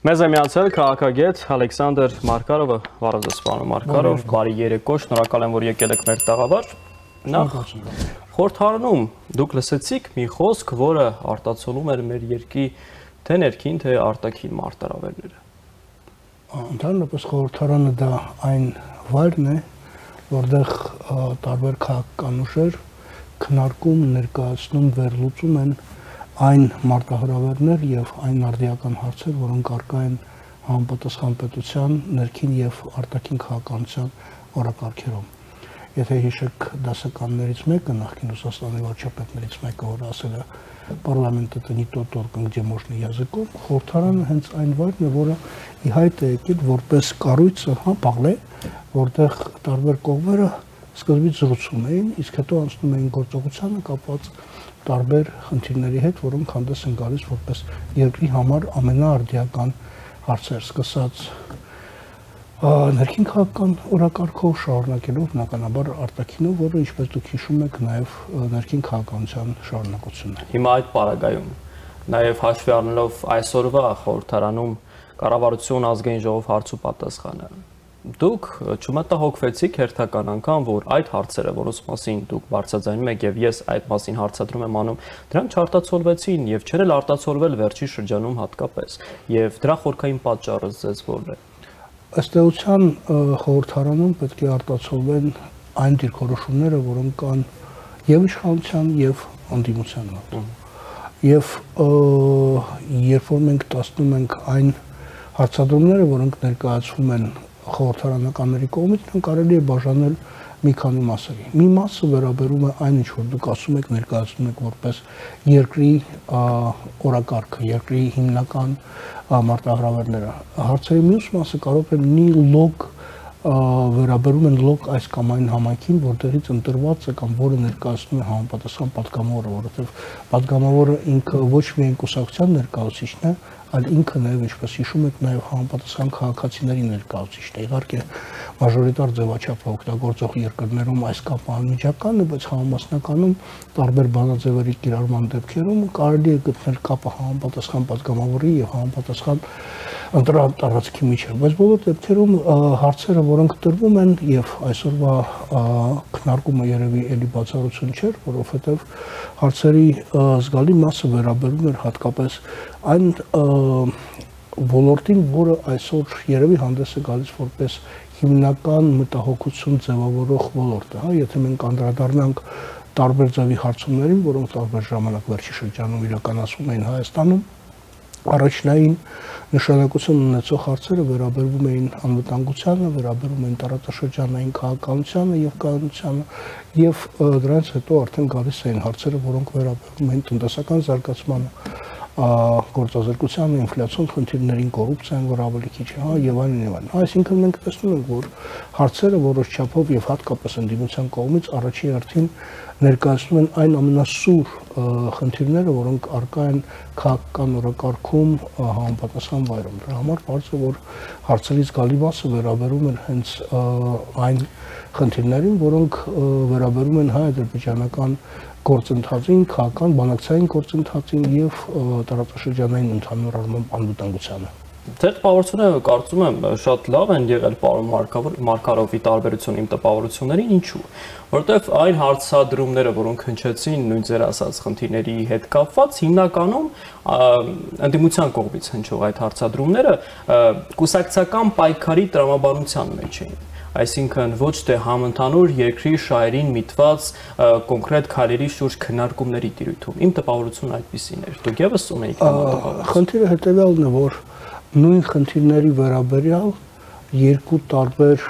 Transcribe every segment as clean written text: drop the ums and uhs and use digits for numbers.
Մեզ է միացել քաղաքագետ Ալեքսանդր Մարկարովը, վառոդ ձեզ պարոն Մարկարով, բարի երեկո, շնորհակալ եմ, որ եկել եք մեր տաղավար։ Նախ խորհրդարանում դուք լսեցիք մի խոսք, որը արտացոլում էր մեր երկրի թե ներքին, թե արտաքին մարտահրավերները։ Ընդհանրապես խորհրդարանը դա այն վայրն է, որտեղ տարբեր քաղաքական ուժեր քննարկում, ներկայացնում, վերլուծում են այն մարտահրավերներ եւ այն արդիական հարցեր, որոնք առկա են համապատասխան պետության ներքին եւ արտաքին քաղաքականության օրակարգերում։ Եթե հիշեք դասականներից մեկը, նախկին Ռուսաստանի վարչապետներից մեկը, որ ասել է «Պարլամենտը это не тот орган, где можно языком», խորհրդարանը հենց այն վայրն է, որը ի հայտ է եկել որպես կառույց, բաղլե, որտեղ տարբեր կողմերը սկզբից զրուցում էին, իսկ հետո անցնում էին գործողությանը կապված տարբեր խնդիրների հետ, որոնք հանդես են գալիս որպես երկրի համար ամենաարդիական հարցեր, սկսած ներքին քաղաքական օրակարգով շարունակելով բնականաբար արտաքինով, որը ինչպես դուք հիշում եք, նաև ներքին քաղաքականության շարունակությունն է։ Հիմա այդ պարագայում նաև հաշվի առնելով այսօրվա խորհրդարանում կառավարություն ազգային ժողով հարց ու պատասխանը, դուք չմտահոգվեցիք հերթական անգամ, որ այդ հարցերը, որոնց մասին դուք բարձրաձայնում եք եւ ես այդ մասին հարցադրում եմ անում, դրանք չարտացոլվեցին եւ չեր էլ արտացոլվել վերջի շրջանում հատկապես, եւ դրա խորքային պատճառը ձեզ որն է։ Ըստ էության խորհրդարանում պետք է արտացոլվեն այն դիրքորոշումները, որոնք կան եւ իշխանության եւ ընդդիմության մոտ։ Եվ երբ որ մենք տեսնում ենք այն հարցադրումները, որոնք ներկայացվում են խորհրդարանականների կողմից, նրանք կարելի է բաժանել մի քանի մասերի։ Մի մասը վերաբերում է այն, ինչ որ դուք ասում եք, ներկայացնում եք որպես երկրի օրակարգը, երկրի հիմնական մարտահրավերները։ Հարցերի մյուս մասը կարող է լինի լոկ վերաբերում են լոկ այս կամ այն համայնքին, որտեղից ընտրված է կամ որը ներկայացնում է համապատասխան պատգամավորը, որովհետև պատգամավորը ինքը ոչ միայն կուսակցության ներկայացուցիչն է, այլ ինքը նաև, ինչպես հիշում եք, նաև համապատասխան քաղաքացիների ներկայացուցիչն է։ Իհարկե, մաժորիտար ձևաչափը օգտագործող երկրներում այս կապը անմիջական է, բայց համամասնականում տարբեր բանաձևերի կիրառման դեպքերում կարելի է գտնել կապը համապատասխան պատգամավորի եւ համապատասխան ընտրատարածքի միջև, բայց բոլոր դեպքերում հարցերը, որոնք տրվում են եւ այսօրվա քննարկումը երևի էլի բացառություն չէր, որովհետեւ հարցերի զգալի մասը վերաբերում էր հատկապես այն ոլորտին, որը այսօր երևի հանդես է գալիս որպես հիմնական մտահոգություն ձևավորող ոլորտ է, հա, եթե մենք անդրադառնանք տարբեր ձևի հարցումներին, որոնք տարբեր ժամանակ վերջի շրջանում իրականացվում էին Հայաստանում, առաջնային նշանակություն ունեցող հարցերը վերաբերվում էին անվտանգությանը, վերաբերում էին տարածաշրջանային քաղաքականությանը եւ կայունությանը եւ դրանից հետո արդեն գալիս էին հարցերը, որոնք վերաբերում էին տնտեսական զարգացմանը, գործազրկությանը, ինֆլյացիոն խնդիրներին, կոռուպցիան, որ ավելի քիչ է, հա, եւ այլն եւ այլն։ Այսինքն մենք տեսնում ենք, որ հարցերը որոշ չափով եւ հատկապես ընդդիմության կողմից առաջին հերթին ներկայացնում են այն ամենասուր խնդիրները, որոնք առկա են քաղաքական օրակարգում համապատասխան վայրում։ Դրա համար բարձ է, որ հարցերից գալի մասը վերաբերում են հենց այն խնդիրներին, որոնք վերաբերում են հայ-ադրբեջանական գործընթացին, քաղաքական բանակցային գործընթացին եւ տարածաշրջանային ընդհանուր առմամբ անվտանգությանը։ Ձեր տպավորությունը կարծում եմ շատ լավ են եղել պարոն Մարկարովի տարբերություն իմ տպավորություններին, ինչու՞։ Որովհետև այն հարցադրումները, որոնք հնչեցին նույն ձեր ասած խնդիրների հետ կապված, հիմնականում ընդդիմության կողմից հնչող այդ հարցադրումները կուսակցական պայքարի տրամաբանության մեջ էին։ Այսինքն ոչ թե համընդհանուր երկրի շահերին միտված կոնկրետ քայլերի շուրջ քննարկումների տիրույթում։ Իմ տպավորությունն այդպիսին էր։ Դուք ևս ունեիք նման տպավորություն։ Խնդիրը հետևյալն է, որ նույն խնդիրների վերաբերյալ երկու տարբեր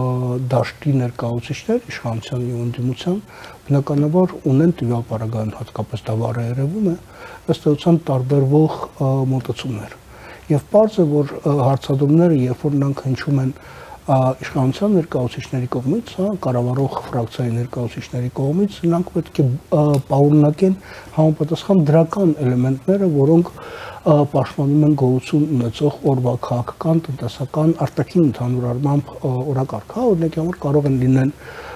դաշտի ներկայացուցիչներ, իշխանության եւ ընդդիմության, բնականաբար ունեն տվյալ պարագայում հատկապես դա վառ է երևում է, ըստ էության տարբերվող մոտեցումներ։ Եվ պարզ է, որ հարցադրումները, երբ որ նրանք հնչում են իշխանության ներկայացուցիչների կողմից, հա, կառավարող ֆրակցիայի ներկայացուցիչների կողմից, նրանք պետք է պարունակեն համապատասխան դրական էլեմենտները, որոնք պաշտպանում են գոյություն ունեցող օրվա քաղաքական, տնտեսական, արտաքին ընդհանուր առմամբ օրակարգ, հա, օրինակ համար կարող են լինել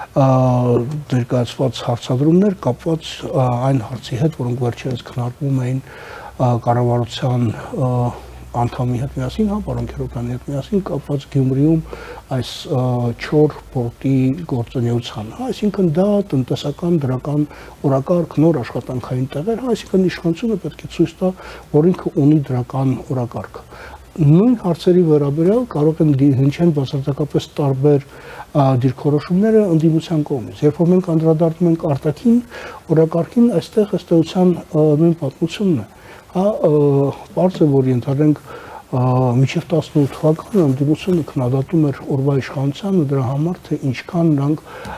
ներկայացված հարցադրումներ կապված այն հարցի հետ, որոնք վերջերս քննարկվում էին կառավարության անդամի հետ միասին, հա, պարոն Քերոբյանի հետ միասին կապված Գյումրիում այս 4 պորտի գործունեության, հա, այսինքն դա տնտեսական դրական օրակարգ, նոր աշխատանքային տեղեր, հա, այսինքն իշխանությունը պետք է ցույց տա, որ ինքը ունի դրական օրակարգ։ Նույն հարցերի վերաբերյալ կարող են հնչեն բացարձակապես տարբեր դիրքորոշումները ընդդիմության կողմից։ Երբ որ մենք անդրադառնում ենք արտաքին օրակարգին, այստեղ ըստ էության նույն պատմությունն է։ Հա, բարձ է, որ ենթադրենք մինչև 18 թվականը ընդդիմությունը քննադատում էր օրվա իշխանությանը դրա համար, թե ինչքան նրանք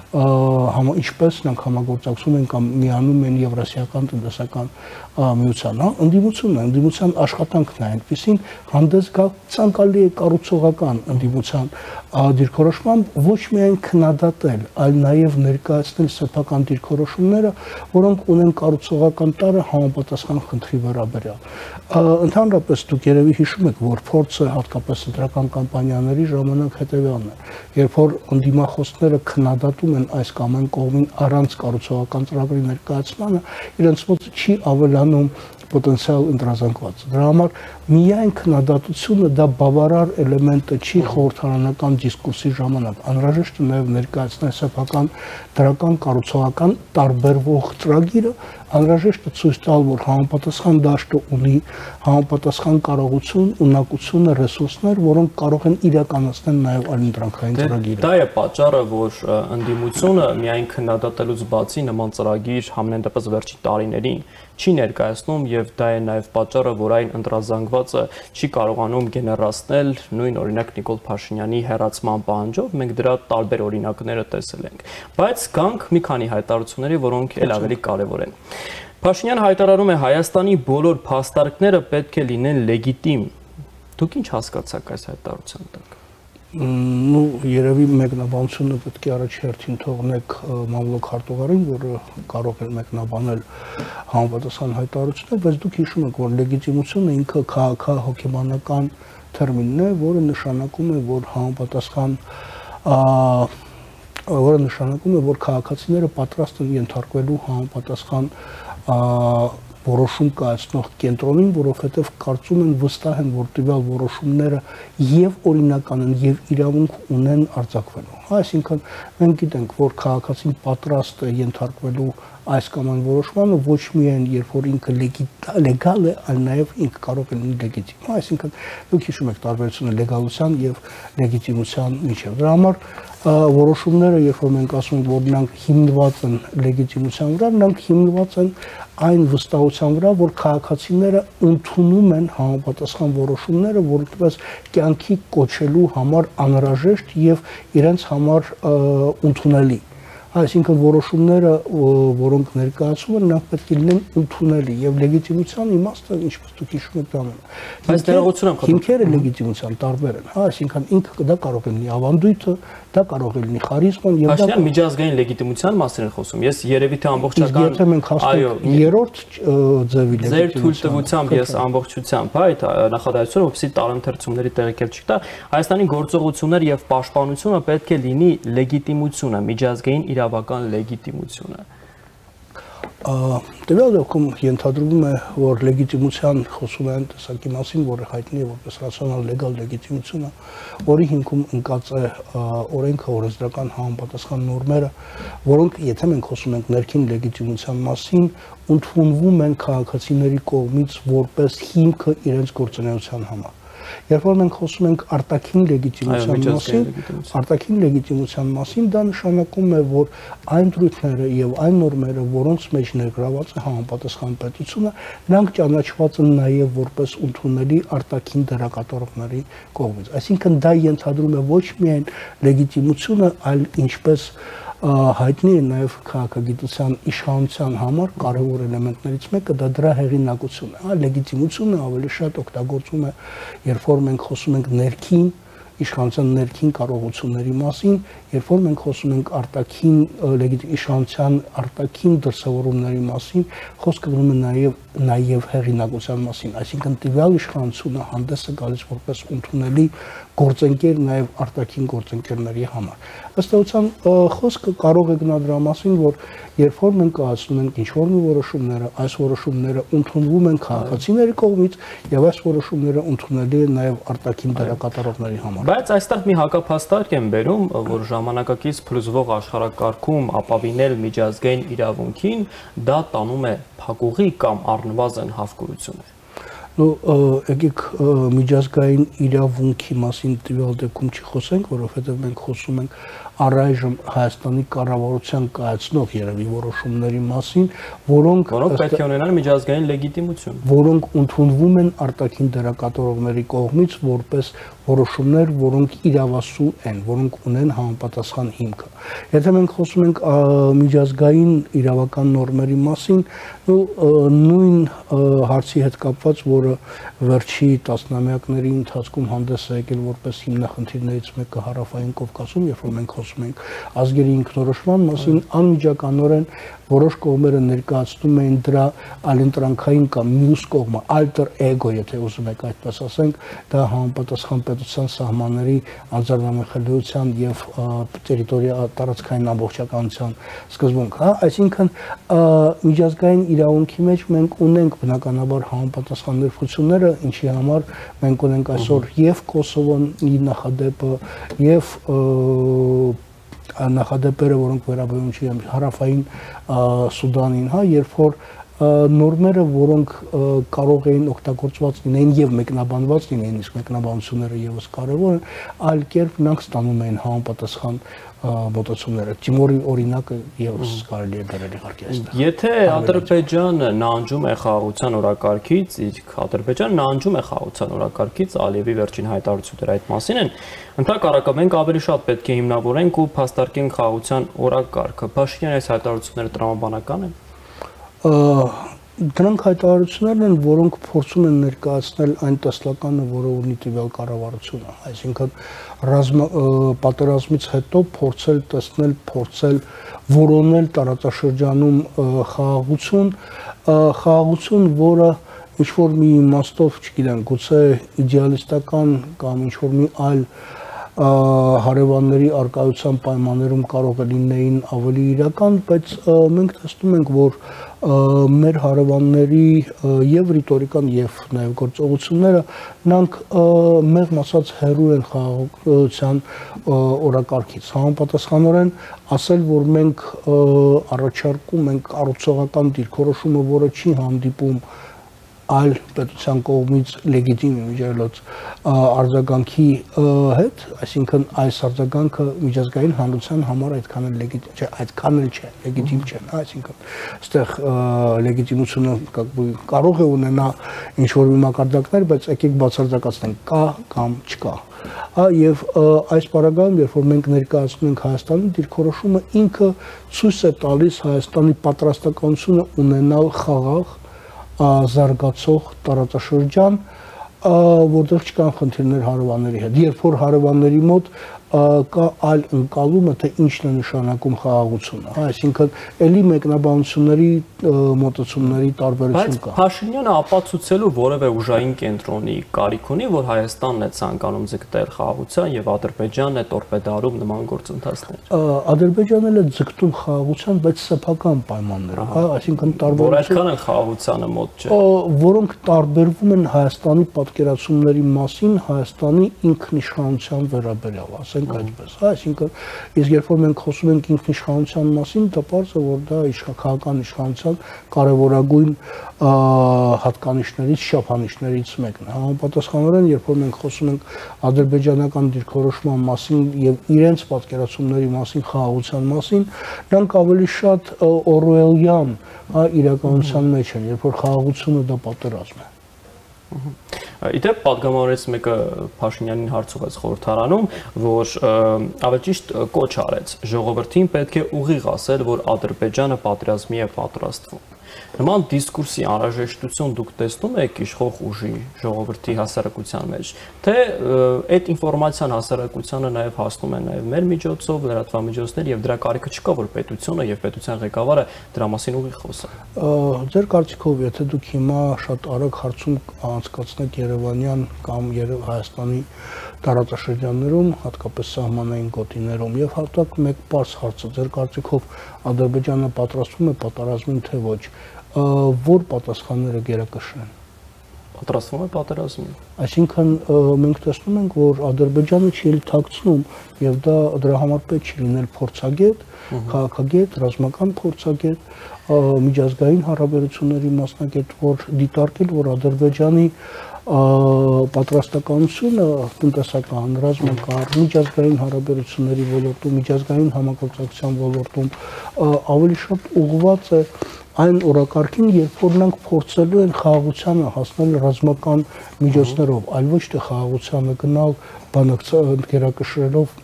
ինչպես նրանք համագործակցում են կամ միանում են Եվրասիական տնտեսական միության, հա, ընդդիմության աշխատանքն է այնպեսին հանդես գալ ցանկալի է կառուցողական ընդդիմության դիրքորոշմամբ ոչ միայն քննադատել, այլ նաև ներկայացնել սեփական դիրքորոշումները, որոնք ունեն կառուցողական տարը համապատասխան խնդրի վերաբերյալ։ Ընդհանրապես դուք երևի հիշում եք, որ փորձը հատկապես ընտրական կամպանիաների ժամանակ հետևյալն է, երբ որ ընդդիմախոսները քննադատում են այս կամ այն կողմին առանց կառուցողական ծրագրի ներկայացմանը, իրենց մոտ չի ավելանում պոտենցիալ ընտրազանգված։ Դրա համար միայն քննադատությունը դա բավարար էլեմենտը չի խորհրդարանական դիսկուրսի ժամանակ։ Անհրաժեշտ է նաև ներկայացնել սեփական դրական կառուցողական տարբերվող ծրագիրը, անհրաժեշտ է ցույց տալ, որ համապատասխան դաշտը ունի համապատասխան կարողություն, ունակություն, ռեսուրսներ, որոնք կարող են իրականացնել նաև այլընտրանքային ծրագիրը։ Դա է պատճառը, որ ընդդիմությունը միայն քննադատելուց բացի նման ծրագիր համենայն դեպս վերջին տարիներին չի ներկայացնում եւ դա է նաեւ պատճառը, որ այն ընտրազանգվածը չի կարողանում գեներացնել նույն օրինակ Նիկոլ Փաշինյանի հեռացման պահանջով, մենք դրա տարբեր օրինակները տեսել ենք։ Բայց գանք մի քանի հայտարարությունների, որոնք էլ ավելի կարևոր են։ Փաշինյանը հայտարարում է Հայաստանի բոլոր փաստարկները պետք է լինեն լեգիտիմ։ Դուք ինչ հասկացաք այս հայտարարության տակ։ Ну, երևի մեկնաբանությունը պետք է առաջերտին թողնեք մամլոք հարտուղարին, որը կարող է մեկնաբանել համապատասխան հայտարարություններ, բայց դուք հիշում եք, որ լեգիտիմությունը ինքը քաղաքահոգեբանական թերմինն է, որը նշանակում է, որ քաղաքացիները պատրաստ են ենթարկվելու համապատասխան որոշում կայացնող կենտրոնին, որովհետև կարծում են վստահ են, որ տվյալ որոշումները եւ օրինական են եւ իրավունք ունեն արձակվելու։ Այսինքն մենք գիտենք, որ քաղաքացին պատրաստ է ենթարկվելու այս կամ այն որոշմանը ոչ միայն երբ որ ինքը լեգալ է, այլ նաեւ ինքը կարող է լինել լեգիտիմ։ Այսինքն դուք հիշում եք տարբերությունը լեգալության եւ լեգիտիմության միջեւ։ Դրա համար որոշումները, երբ որ մենք ասում ենք, որ նրանք հիմնված են լեգիտիմության վրա, նրանք հիմնված են այն վստահության վրա, որ քաղաքացիները ընդունում են համապատասխան որոշումները, որպես կյանքի կոչելու համար անհրաժեշտ եւ իրենց համար ընդունելի։ Այսինքն որոշումները, որոնք ներկայացում են, նրանք պետք է լինեն ընդունելի եւ լեգիտիմության իմաստը, ինչպես դուք հիշում եք, բանը։ Բայց ներողություն եմ խնդրում։ Հիմքերը լեգիտիմության տարբեր են, հա, այսինքն ինքը դա կարող է լինի ավանդույթը, դա կարող է լինի խարիզման եւ դա Փաշինյանը միջազգային լեգիտիմության մասին է խոսում։ Ես երևի թե ամբողջական եթե մենք հասնենք երրորդ ձևի ձեր թույլտվությամբ ես ամբողջությամբ, հա, այդ նախադասությունը, որպեսզի տարընթերցումների տեղիք չկտա, Հայաստանի գործողություններ եւ պաշտպանությունը պետք է լինի լեգիտիմությունը, միջազգային իրավական լեգիտիմությունը։ Տվյալ դեպքում ենթադրվում է, որ լեգիտիմության խոսում են տեսակի մասին, որը հայտնի է որպես ռացիոնալ լեգալ լեգիտիմությունը, որի հիմքում ընկած է օրենքը, օրենսդրական համապատասխան նորմերը, որոնք, եթե մենք խոսում ենք ներքին լեգիտիմության մասին, ընդունվում են քաղաքացիների կողմից որպես հիմքը իրենց գործունեության համար։ Երբ որ մենք խոսում ենք արտաքին լեգիտիմության մասին, դա նշանակում է, որ այն դրույթները եւ այն նորմերը, որոնց մեջ ներգրաված է համապատասխան պետությունը, նրանք ճանաչված են նաեւ որպես ընդունելի արտաքին դերակատարողների կողմից։ Այսինքն դա ենթադրում է ոչ միայն լեգիտիմությունը, այլ ինչպես հայտնի է նաև քաղաքագիտության իշխանության համար կարևոր էլեմենտներից մեկը դա դրա հեղինակությունն է, հա, լեգիտիմությունը ավելի շատ օգտագործվում է, երբ որ մենք խոսում ենք ներքին իշխանության ներքին կարողությունների մասին, երբ որ մենք խոսում ենք արտաքին իշխանության արտաքին դրսևորումների մասին, խոսքը գնում է նաև հեղինակության մասին, այսինքն տվյալ իշխանությունը հանդես է գալիս որպես ընդունելի գործընկեր նաև արտաքին գործընկերների համար։ Ըստ էության խոսքը կարող է գնալ դրա մասին, որ երբ որ մենք կայացնում ենք ինչ-որ մի որոշումները, այս որոշումները ընդունվում են քաղաքացիների կողմից եւ այս որոշումները ընդունելի են նաև արտաքին դերակատարողների համար։ Բայց այստեղ մի հակափաստարկ եմ բերում, որ ժամանակակից փլուզվող աշխարհակարգում ապավինել միջազգային իրավունքին դա տանում է փակուղի կամ առնվազն հավկուրություն։ Եկեք միջազգային իրավունքի մասին տվյալ դեպքում չխոսենք, որովհետև մենք խոսում ենք առայժմ Հայաստանի կառավարության կայացնող երևի որոշումների մասին, որոնք պետք է ունենան միջազգային լեգիտիմություն, որոնք ընդունվում են արտաքին դերակատարողների կողմից որպես որոշումներ, որոնք իրավասու են, որոնք ունեն համապատասխան հիմքը։ Եթե մենք խոսում ենք միջազգային իրավական նորմերի մասին, նույն հարցի հետ կապված, որը վերջի տասնամյակների ընթացքում հանդես է եկել որպես հիմնախնդիրներից մեկը Հարավային Կովկասում, երբ որ մենք խոսում ենք ազգերի ինքնորոշման մասին, անմիջականորեն որոշ կողմերը ներկայացնում էին դրա այլընտրանքային կամ մյուս կողմը, alter ego, եթե ուզում եք այդպես ասենք, դա համապատասխան պետության սահմանների անձեռնամխելիության եւ տերիտորիա տարածքային ամբողջականության սկզբունք, հա, այսինքն միջազգային իրավունքի մեջ մենք ունենք բնականաբար համապատասխան ներկայությունները, ինչի համար մենք ունենք այսօր եւ Կոսովոյի նախադեպը եւ նախադեպերը, որոնք վերաբերում են Հարավային Սուդանին, հա, երբ որ նորմերը, որոնք կարող էին օգտագործված լինեն եւ մեկնաբանված լինեն, իսկ մեկնաբանությունները եւս կարեւոր են, այլ կերպ նրանք ստանում են համապատասխան մոտեցումները։ Տիմորի օրինակը եւս կարելի է դրել իհարկե այստեղ։ Եթե Ադրբեջանը նահանջում է խաղաղության օրակարգից, իսկ Ադրբեջանը նահանջում է խաղաղության օրակարգից, Ալիևի վերջին հայտարարությունները այդ մասին են, ընդհակառակը մենք ավելի շատ պետք է հիմնավորենք ու փաստարկենք խաղաղության օրակարգը։ Փաշինյանի այս հայտարարությունները տրամաբանական են։ Դրանք հայտարարություններն են, որոնք փորձում են ներկայացնել այն տեսլականը, որը ունի տվյալ կառավարությունը, այսինքն պատերազմից հետո փորձել տեսնել, փորձել որոնել տարածաշրջանում խաղաղություն, որը ինչ-որ մի իմաստով, չգիտեմ, գուցե իդեալիստական կամ ինչ-որ մի այլ հարևանների արկայության պայմաններում կարող է լինեին ավելի իրական, բայց մենք տեսնում ենք, որ մեր հարևանների եւ ռիտորիկան եւ նաեւ գործողությունները նրանք մեղմ ասած հերու են խաղաղության օրակարգից։ Համապատասխանորեն ասել, որ մենք առաջարկում ենք կառուցողական դիրքորոշումը, որը չի հանդիպում այլ պետության կողմից լեգիտիմ միջելոց արձագանքի հետ, այսինքն այս արձագանքը միջազգային հանրության համար այդքան էլ լեգիտիմ չէ, այդքան էլ չէ, լեգիտիմ չէ, այսինքն այստեղ լեգիտիմությունը կարող է ունենա ինչ-որ մի մակարդակներ, բայց եկեք բացարձակացնենք, կա կամ չկա։ Եվ այս պարագայում, երբ որ մենք ներկայացնում ենք Հայաստանի դիրքորոշումը, ինքը ցույց է տալիս Հայաստանի պատրաստականությունը ունենալ խաղաղ զարգացող տարածաշրջան, որտեղ չկան խնդիրներ հարևանների հետ։ Երբ որ հարևանների մոտ կա այլ ընկալումը, թե ինչն է նշանակում խաղաղությունը, այսինքն էլի մեկնաբանությունների մոտեցումների տարբերություն կա։ Բայց Փաշինյանը ապացուցելու որևէ ուժային կենտրոնի կարիք ունի, որ Հայաստանն է ցանկանում ձգտել խաղաղության եւ Ադրբեջանն է տորպեդարում նման գործընթացներ։ Ադրբեջանն էլ է ձգտում խաղաղության, բայց սեփական պայմաններով, հա, այսինքն որ այդքան են խաղաղությանը մոտ չէ։ Որոնք տարբերվում են Հայաստանի պատկերացումների մասին, Հայաստանի ինքնիշխանության վերաբերյալ, ասենք այդպես, հա, այսինքն իսկ երբ որ մենք խոսում ենք ինքնիշխանության մասին, դա պարզ է, որ դա քաղաքական իշխանության կարևորագույն հատկանիշներից, շափանիշներից մեկն է։ Համապատասխանորեն, երբ որ մենք խոսում ենք ադրբեջանական դիրքորոշման մասին եւ իրենց պատկերացումների մասին, խաղաղության մասին, նրանք ավելի շատ օրուելյան իրականության մեջ են, երբ որ խաղաղությունը դա պատերազմ է։ Իդեպ պատգամավորից մեկը Փաշինյանին հարցուղեց խորհրդարանում, որ ավելի ճիշտ կոչ արեց ժողովրդին պետք է ուղիղ ասել, որ Ադրբեջանը պատերազմի է պատրաստվում։ Նման դիսկուրսի անհրաժեշտություն դուք տեսնում եք իշխող ուժի ժողովրդի հասարակության մեջ, թե այդ ինֆորմացիան հասարակությանը նաև հասնում է նաև մեր միջոցով, լրատվամիջոցներ եւ դրա կարիքը չկա, որ պետությունը եւ պետության ղեկավարը դրա մասին ուղիղ խոսա։ Ձեր կարծիքով, եթե դուք հիմա շատ արագ հարցում անցկացնեք Երևանյան կամ Հայաստանի տարածաշրջաններում, հատկապես սահմանային գոտիներում, եւ հատուկ մեկ պարզ հարցը, ձեր կարծիքով Ադրբեջանը պատրաստվում է պատերազմին թե ոչ, որ պատասխանները գերակշռեն։ Պատրաստվում է պատերազմին։ Այսինքն մենք տեսնում ենք, որ Ադրբեջանը չի թաքցնում եւ դրա համար պետք չի լինել փորձագետ, քաղաքագետ, ռազմական փորձագետ, միջազգային հարաբերությունների մասնագետ, որ դիտարկել, որ Ադրբեջանի պատրաստականությունը տնտեսական, ռազմական, միջազգային հարաբերությունների ոլորտում, միջազգային համագործակցության ոլորտում ավելի շատ ուղղված է այն օրակարգին, երբ որ նրանք փորձելու են խաղաղությանը հասնել ռազմական միջոցներով, այլ ոչ թե խաղաղությանը գնալ գերակշռելով,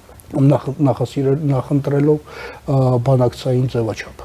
նախընտրելով բանակցային ձևաչափ։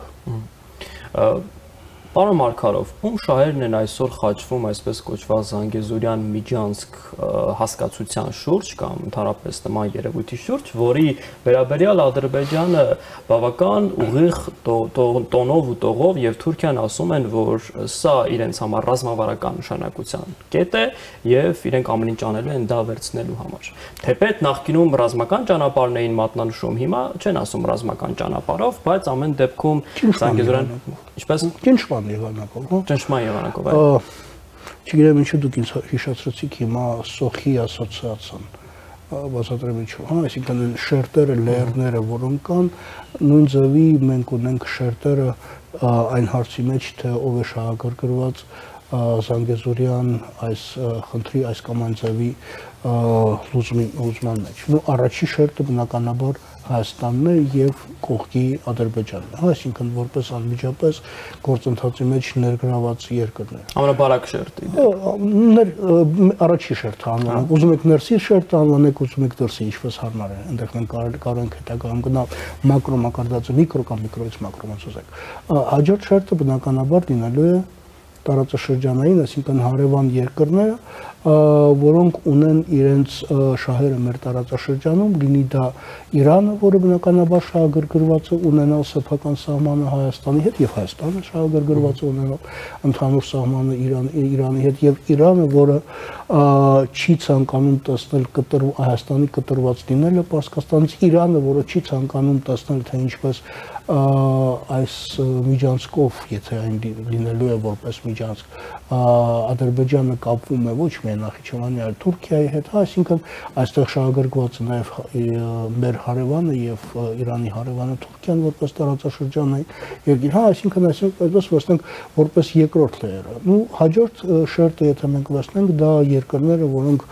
Պարոն Մարգարով, ում շահերն են այսօր խաչվում այսպես կոչված Զանգեզուրյան Միջանցք հասկացության շուրջ կամ ընդհանրապես նման երևույթի շուրջ, որի վերաբերյալ Ադրբեջանը բավական ուղիղ տոնով ու տողով եւ Թուրքիան ասում են, որ սա իրենց համար ռազմավարական նշանակության կետ է եւ իրենք ամեն ինչ անելու են դա վերցնելու համար։ Թեպետ նախկինում ռազմական ճանապարհն էին մատնանշում, հիմա չեն ասում ռազմական ճանապարհով, բայց ամեն դեպքում Զանգեզուրյան ինչպես Ճնշման եղանակով, հա։ Ճնշման եղանակով, Չգիտեմ ինչու դուք ինձ հիշեցրեցիք հիմա Սոխի ասոցիացիան, բացատրեմ ինչու, հա, այսինքն շերտերը, լեերները, որոնք կան, նույն ձևի մենք ունենք շերտերը այն հարցի մեջ, թե ով է շահագրգռված Զանգեզուրյան այս խնդրի այս կամ այն ձևի լուծման մեջ։ Առաջի շերտը բնականաբար Հայաստանն է եւ կողքի Ադրբեջանն է, այսինքն որպես անմիջապես գործընթացի մեջ ներգրաված երկրներ։ Ամենաբարակ շերտը։ Առաջի շերտը անվանենք, ուզում եք ներսի շերտը անվանեք, ուզում եք դրսի, ինչպես հարմար է, այնտեղ մենք կարող ենք հետագայում գնալ մակրո մակարդակը միկրո կամ միկրոից մակրո ոնց ուզեք։ Հաջորդ շերտը բնականաբար լինելու է տարածաշրջանային, այսինքն հարևան երկրները, որոնք ունեն իրենց շահերը մեր տարածաշրջանում, լինի դա Իրանը, որը բնականաբար շահագրգռված է ունենալ սեփական սահմանը Հայաստանի հետ եւ Հայաստանը շահագրգռված է ունենալ ընդհանուր սահմանը Իրանի հետ եւ Իրանը, որը չի ցանկանում տեսնել Հայաստանի կտրված լինելը Պարսկաստանից, Իրանը, որը չի ցանկանում տեսնել, թե ինչպես այս միջանցքով, եթե այն լինելու է որպես միջանցք, Ադրբեջանը կապվում է ոչ միայն Նախիջևանի, այլ Թուրքիայի հետ, այսինքն այստեղ շահագրգռված է նաև մեր հարևանը եւ Իրանի հարևանը Թուրքիան որպես տարածաշրջանային երկիր, այսինքն այսպես վերցնենք որպես երկրորդ լեերը։ Ու հաջորդ շերտը, եթե մենք վերցնենք, դա երկրները,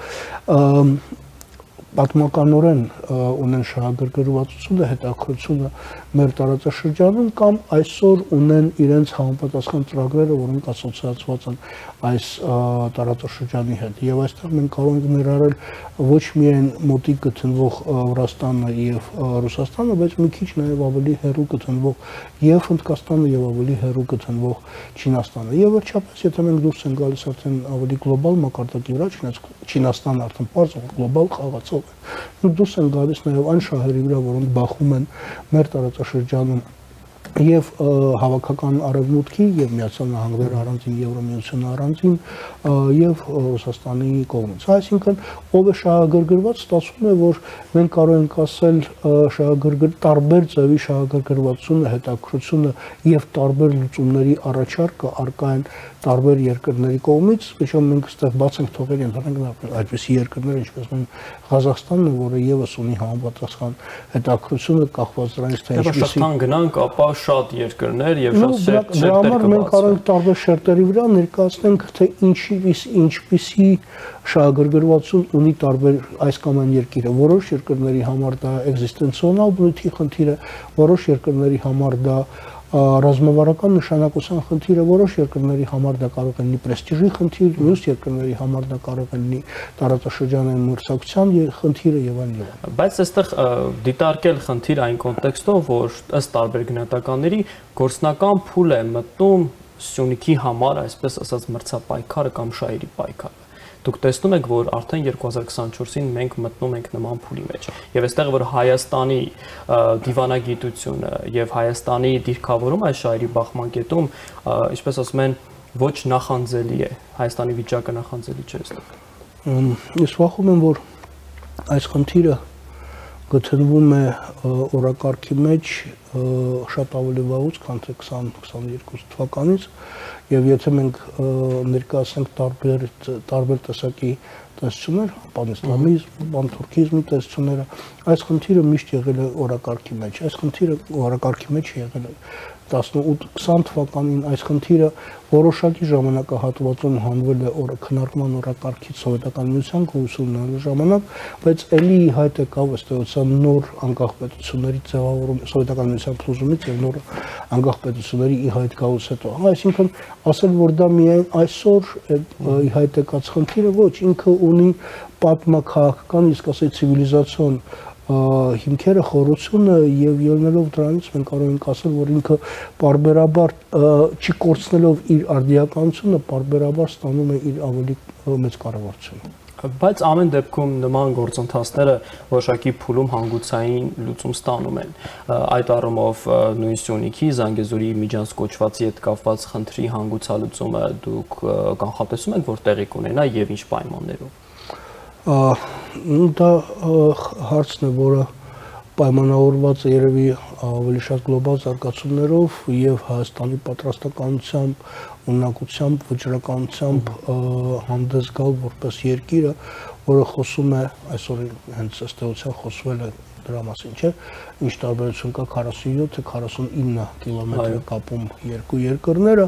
որոնք պատմականորեն ունեն շահագրգռվածությունը, հետաքրությունը մեր տարածաշրջանում կամ այսօր ունեն իրենց համապատասխան ծրագրերը, որոնք ասոցիացված են այս տարածաշրջանի հետ։ Եվ այստեղ մենք կարող ենք ներառել ոչ միայն մոտիկ գտնվող Վրաստանը եւ Ռուսաստանը, բայց մի քիչ նաեւ ավելի հեռու գտնվող եւ Հնդկաստանը եւ ավելի հեռու գտնվող Չինաստանը։ Եվ վերջապես, եթե մենք դուրս ենք գալիս արդեն ավելի գլոբալ մակարդակի վրա, Չինաստանը արդեն բարձր գլոբալ խաղացող է։ Դուրս են գալիս նաեւ այն շահերի վրա, որոնք բախում են մեր տարածաշրջանում եւ հավաքական արևմուտքի եւ Միացյալ Նահանգները առանցին Եվրոմիությունը առանցին եւ Ռուսաստանի կողմից։ Այսինքն ով է շահագրգռված, ստացվում է, որ մենք կարող ենք ասել տարբեր ձևի շահագրգռվածությունը, հետաքրությունը եւ տարբեր լուծումների առաջարկը արկա են տարբեր երկրների կողմից, причем մենք այստեղ բաց ենք թողել ընդհանրապես այդպիսի երկրներ, ինչպես Ղազախստանն է, որը եւս ունի համապատասխան հետաքրությունը կախված դրանից, թե ինչպեսի շատ գնանք, ապա շատ երկրներ եւ շատ շերտեր կբացվեն։ Մենք կարող ենք տարբեր շերտերի վրա ներկայացնենք, թե ինչպիսի շահագրգռվածություն ունի տարբեր այս կամ այն երկիրը։ Որոշ երկրների համար դա էկզիստենցիոնալ բնույթի խնդիր է, որոշ երկրների համար դա ռազմավարական նշանակության խնդիրը, որոշ երկրների համար դա կարող է լինի պրեստիժի խնդիր, մյուս երկրների համար դա կարող է լինի տարածաշրջանային մրցակցության խնդիրը եւ այլն։ Բայց այստեղ դիտարկել խնդիր այն կոնտեքստով, որ ըստ տարբեր գնահատականների գործնական փուլ է մտնում Սյունիքի համար, այսպես ասած, մրցապայքարը կամ շահերի պայքարը։ Դուք տեսնում եք, որ արդեն 2024-ին մենք մտնում ենք նման փուլի մեջ։ Եվ այստեղ որ Հայաստանի դիվանագիտությունը եւ Հայաստանի դիրքավորումը այս շահերի բախման կետում, ինչպես ասում են, ոչ նախանձելի է։ Հայաստանի վիճակը նախանձելի չէ այստեղ։ Ես վախում եմ, որ այս խնդիրը գտնվում է օրակարգի մեջ շատ ավելի վաղուց, քան թե 2022 թվականից, եւ եթե մենք ներկայացնենք տարբեր տեսակի տեսություններ, պանիսլամիզմ, պանթուրքիզմի տեսությունները, այս խնդիրը միշտ եղել է օրակարգի մեջ։ Այս խնդիրը օրակարգի մեջ եղել է 18-20 թվականին, այս խնդիրը որոշակի ժամանակահատվածում հանվել է քննարկման օրակարգից Սովետական Միության գոյությունների ժամանակ, բայց ելի հայտ եկավ ըստեյության նոր անկախ պետությունների ձևավորում, Սովետական Միության փլուզումից եւ նոր անկախ պետությունների ի հայտ գալուց հետո։ Այսինքն ասել, որ դա միայն այսօր ի հայտ եկած խնդիրը ոչ, ինքը ունի պատմաքաղաքական, իսկ ասել ցիվիլիզացիոն հիմքերը, խորությունը եւ ելնելով դրանից մենք կարող ենք ասել, որ ինքը բարբերաբար չկորցնելով իր արդիականությունը, բարբերաբար ստանում է իր ավելի մեծ կարևորությունը։ Բայց ամեն դեպքում նման գործընթացները որոշակի փուլում հանգուցային լուծում ստանում են։ Այդ առումով նույն Սյունիքի, Զանգեզուրի միջանց կոչվածի հետ կապված խնդրի հանգուցալուծումը դուք կանխատեսում եք, որ տեղի կունենա եւ ինչ պայմաններով։ Դա հարցն է, որը պայմանավորված է երևի ավելի շատ գլոբալ զարգացումներով եւ Հայաստանի պատրաստականությամբ, ունակությամբ, վճռականությամբ հանդես գալ որպես երկիրը, որը խոսում է այսօր հենց ըստեյության խոսվել է դրա մասին, չէ՞, ինչ տարբերություն կա 47 թե 49 կիլոմետրի կապում երկու երկրները,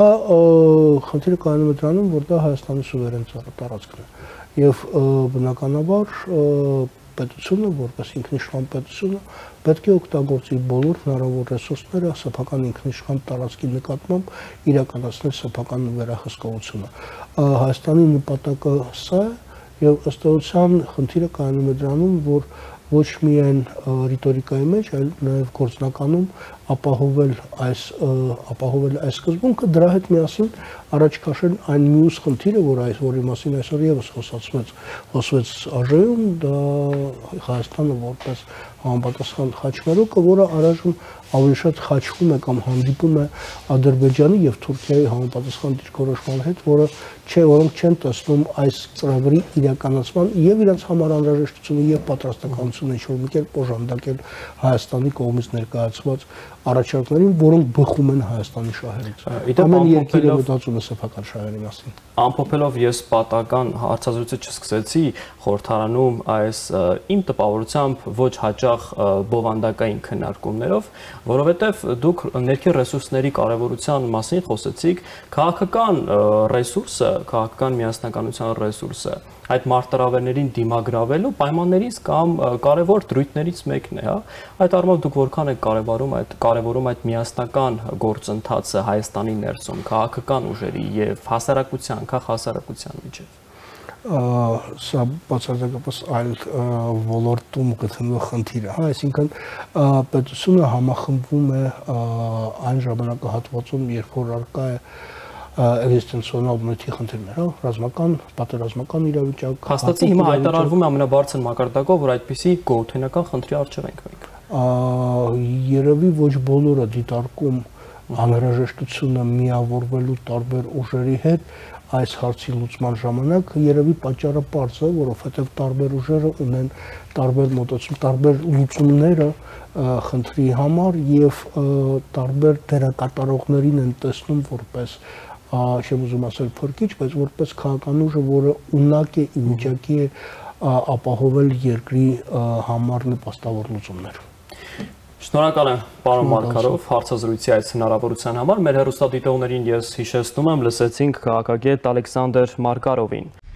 խնդիրը կայանում է դրանում, որ դա Հայաստանի սուվերեն տարածքն է։ Եվ բնականաբար պետությունը, որպես ինքնիշխան պետությունը, պետք է օգտագործի բոլոր հնարավոր ռեսուրսները սեփական ինքնիշխան տարածքի նկատմամբ իրականացնել սեփական վերահսկողությունը։ Հայաստանի նպատակը սա է, եւ ըստ էության խնդիրը կայանում է դրանում, որ ոչ միայն ռիտորիկայի մեջ, այլ նաեւ գործնականում ապահովել այս սկզբունքը, դրա հետ միասին առաջ քաշել այն մյուս խնդիրը, որի մասին այսօր եւս խոսվեց ԱԺ-ում, դա Հայաստանը որպես համապատասխան խաչմերուկը, որը առայժմ ավելի շատ խաչվում է կամ հանդիպում է Ադրբեջանի եւ Թուրքիայի համապատասխան դիրքորոշման հետ, որոնք չեն տեսնում այս ծրագրի իրականացման եւ իրենց համար անհրաժեշտությունը եւ պատրաստականությունը ինչ-որ մի կերպ օժանդակել Հայաստանի կողմից ներկայացված առաջարկներին, որոնք բխում են Հայաստանի շահերից։ Ամեն երկիրը մտածում է սեփական շահերի մասին։ Ամփոփելով ես պատական հարցազրույցը չսկսեցի խորհրդարանում այս իմ տպավորությամբ ոչ հաճախ բովանդակային քննարկումներով, որովհետև դուք ներքին ռեսուրսների կարևորության մասին խոսեցիք, քաղաքական ռեսուրսը, քաղաքական միասնականության ռեսուրսը այդ մարտահրավերներին դիմագրավելու պայմաններից կամ կարևոր դրույթներից մեկն է, հա։ Այդ առումով դուք որքան եք կարևորում այդ միասնական գործընթացը Հայաստանի ներսում, քաղաքական ուժերի եւ հասարակության, քաղաքահասարակության միջեւ։ Սա բացարձակապես այլ ոլորտում գտնվող խնդիր է, հա, այսինքն պետությունը համախմբվում է այն ժամանակահատվածում, երբ որ առկա է էգզիստենցիոնալ բնույթի խնդիրներ, հա, ռազմական, պատերազմական իրավիճակ։ Հաստատի հիմա հայտարարվում է ամենաբարձր մակարդակով, որ այդպիսի գոհութենական խնդրի առջև ենք մենք։ Երևի ոչ բոլորը դիտարկում անհրաժեշտությունը միավորվելու տարբեր ուժերի հետ այս հարցի լուծման ժամանակ, երևի պատճառը պարզ է, որովհետև տարբեր ուժերը ունեն տարբեր մոտեցում, տարբեր լուծումները խնդրի համար եւ տարբեր դերակատարողներին են տեսնում որպես չեմ ուզում ասել փրկիչ, բայց որպես քաղաքական ուժը, որը ունակ է ի վիճակի է ապահովել երկրի համար նպաստավոր լուծումներ։ Շնորհակալ եմ, պարոն Մարգարով, հարցազրույցի այս հնարավորության համար։ Մեր հեռուստադիտողներին ես հիշեցնում եմ, լսեցինք քաղաքագետ Ալեքսանդր Մարգարովին։